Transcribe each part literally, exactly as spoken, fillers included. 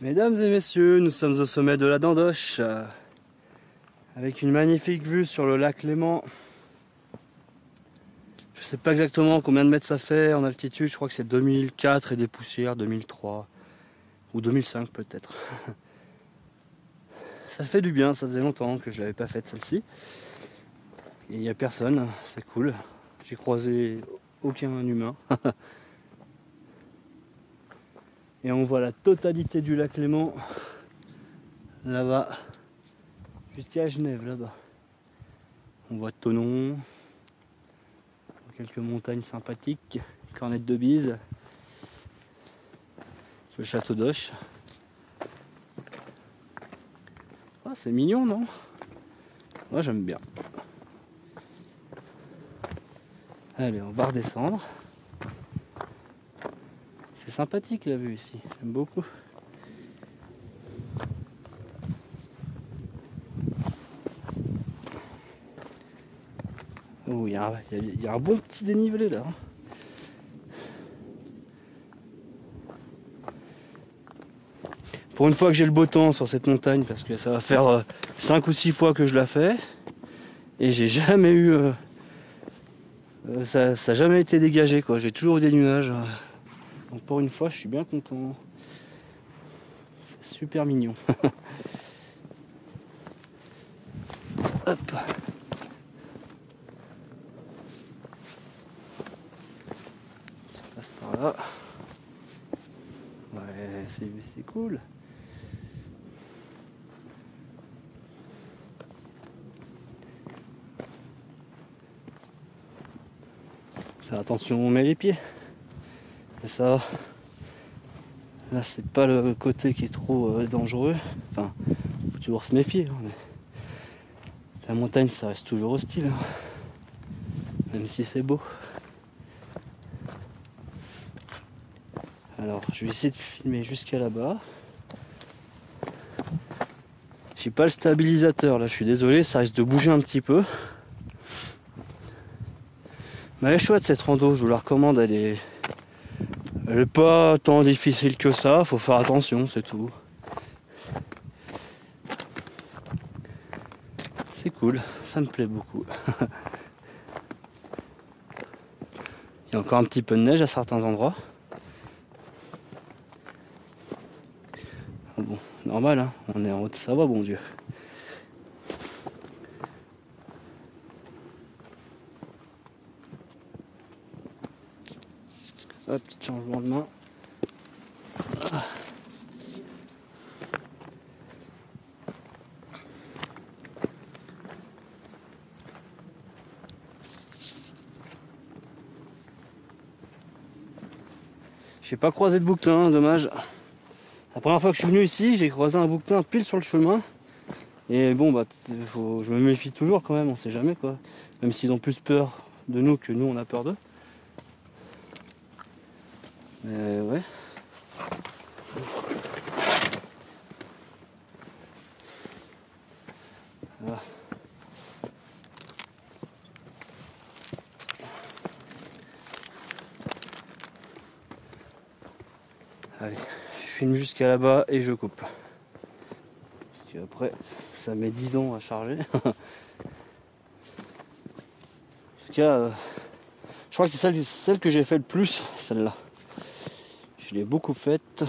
Mesdames et messieurs, nous sommes au sommet de la Dandoche, euh, avec une magnifique vue sur le lac Léman. Je sais pas exactement combien de mètres ça fait en altitude, je crois que c'est deux mille quatre et des poussières, deux mille trois ou deux mille cinq peut-être. Ça fait du bien, ça faisait longtemps que je l'avais pas faite celle-ci. Et il n'y a personne, c'est cool. J'ai croisé aucun humain. Et on voit la totalité du lac Léman là-bas, jusqu'à Genève là-bas. On voit Thonon, quelques montagnes sympathiques, Cornette de Bise, le château d'Auch. Ah, c'est mignon, non? Moi j'aime bien. Allez, on va redescendre. C'est sympathique la vue ici, j'aime beaucoup. Oh, il y, y, y a un bon petit dénivelé là. Pour une fois que j'ai le beau temps sur cette montagne, parce que ça va faire euh, cinq ou six fois que je la fais, et j'ai jamais eu... Euh, euh, ça n'a jamais été dégagé, quoi. J'ai toujours eu des nuages. Euh. Donc pour une fois, je suis bien content. C'est super mignon. Hop. Ça passe par là. Ouais, c'est cool. Faire attention où on met les pieds. Mais ça, là c'est pas le côté qui est trop euh, dangereux. Enfin, faut toujours se méfier. Hein, mais la montagne, ça reste toujours hostile. Hein, même si c'est beau. Alors, je vais essayer de filmer jusqu'à là-bas. J'ai pas le stabilisateur là, je suis désolé, ça risque de bouger un petit peu. Mais elle est chouette cette rando, je vous la recommande, elle est, elle est pas tant difficile que ça, faut faire attention, c'est tout. C'est cool, ça me plaît beaucoup. Il y a encore un petit peu de neige à certains endroits. Bon, normal, hein, on est en Haute-Savoie, bon Dieu. Hop, petit changement de main. Ah. J'ai pas croisé de bouquetin, dommage. La première fois que je suis venu ici, j'ai croisé un bouquetin pile sur le chemin. Et bon, bah, faut, je me méfie toujours quand même, on sait jamais quoi. Même s'ils ont plus peur de nous que nous on a peur d'eux. Mais ouais. Voilà. Allez, je filme jusqu'à là-bas et je coupe. Parce qu'après, ça met dix ans à charger. En tout cas, euh, je crois que c'est celle, celle que j'ai fait le plus, celle-là. Je l'ai beaucoup faite.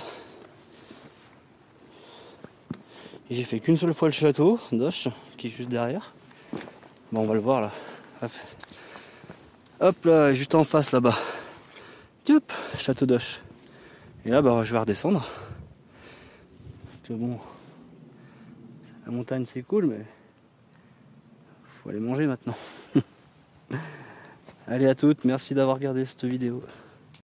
Et j'ai fait qu'une seule fois le château d'Auch, qui est juste derrière. Bon, on va le voir là. Hop, Hop là, juste en face là-bas. Hop, château d'Auch. Et là, bah, je vais redescendre. Parce que bon, la montagne c'est cool, mais faut aller manger maintenant. Allez à toutes, merci d'avoir regardé cette vidéo.